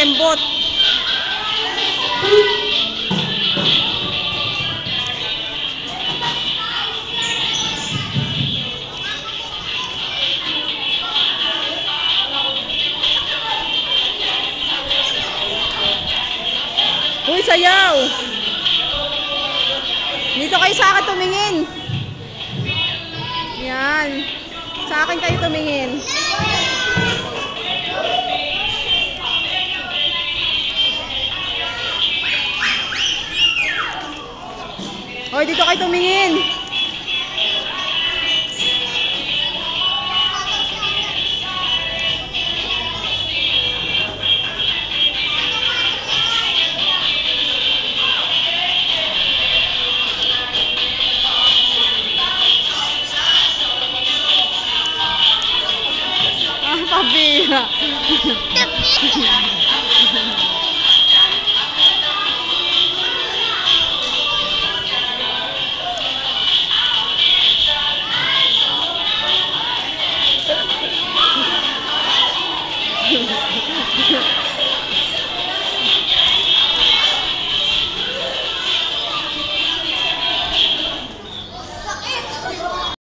kembot. Uy, sayaw! Dito kayo sa akin tumingin. Yan. Sa akin kayo tumingin. Hoy, dito kayo tumingin. Ah, pabira.